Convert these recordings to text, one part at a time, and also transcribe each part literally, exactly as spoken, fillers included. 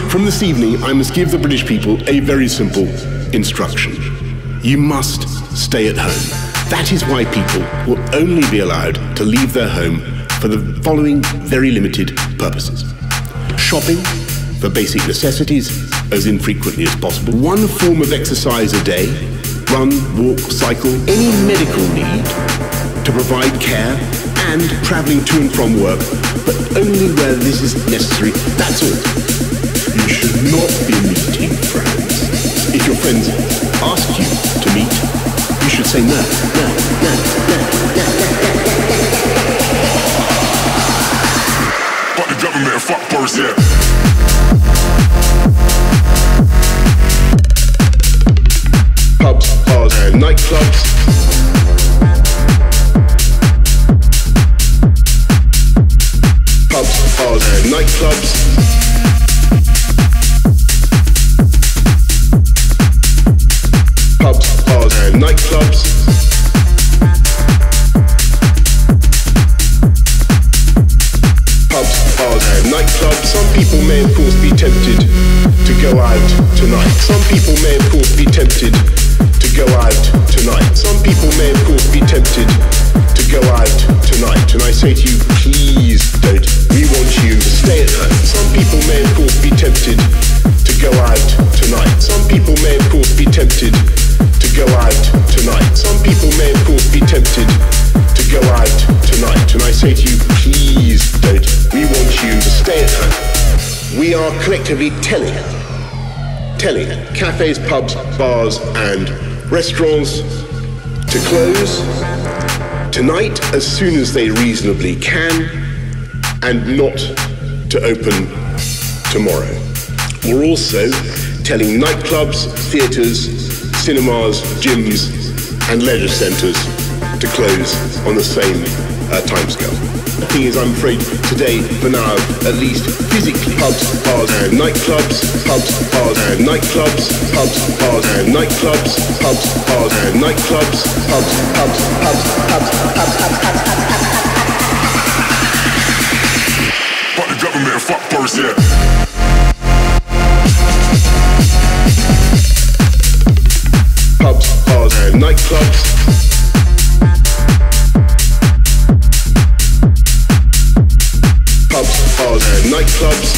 From this evening, I must give the British people a very simple instruction. You must stay at home. That is why people will only be allowed to leave their home for the following very limited purposes. Shopping for basic necessities as infrequently as possible. One form of exercise a day. Run, walk, cycle. Any medical need to provide care and travelling to and from work, but only where this is necessary. That's all. You should not be meeting friends. If your friends ask you to meet, you should say no, no, no, no, no, no. Fuck the government, fuck first, yeah. Pubs, bars, and nightclubs. Pubs, bars, and nightclubs. Pubs, bars, and nightclubs. Pubs, bars, and nightclubs. Some people may, of course, be tempted to go out tonight. Some people may, of course, be tempted to go out tonight. Some people may, of course, be tempted to go out tonight. And I say to you, please don't. We want you to stay at home. Some people may, of course, be tempted to go out tonight. Some people may, of course, be tempted to go out tonight. Some people may, of course, be tempted to go out tonight. And I say to you, please don't. We want you to stay at home. We are collectively telling, telling cafes, pubs, bars, and restaurants to close tonight as soon as they reasonably can, and not to open tomorrow. We're also telling nightclubs, theatres, cinemas, gyms, and leisure centres to close on the same uh, timescale. The thing is, I'm afraid today, for now, at least physically, pubs, bars, and nightclubs, pubs, bars, and nightclubs, pubs, bars, and nightclubs, pubs, bars, and nightclubs, pubs, pubs, pubs, pubs, pubs, pubs, pubs, pubs. Fuck the government, fuck first, yeah. Pubs, bars, and nightclubs. Pubs, bars, and nightclubs.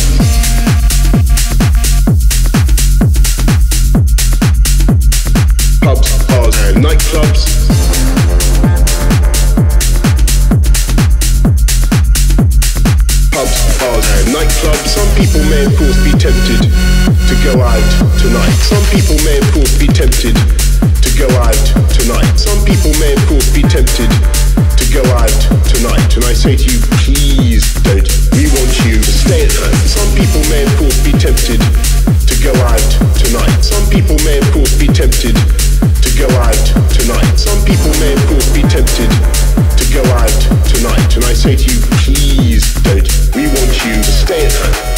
Pubs, bars, and nightclubs. Pubs, bars, and nightclubs. Some people may, of course, be tempted to go out tonight. Some people may, of course, be tempted to go out tonight. Some people may, of course, be tempted to go out tonight. And I say to you, please don't. We want you to stay at home. Some people may, of course, be tempted to go out tonight. Some people may, of course, be tempted to go out tonight. Some people may, of course, be tempted to go out tonight. And I say to you, please don't. We want you to stay at home.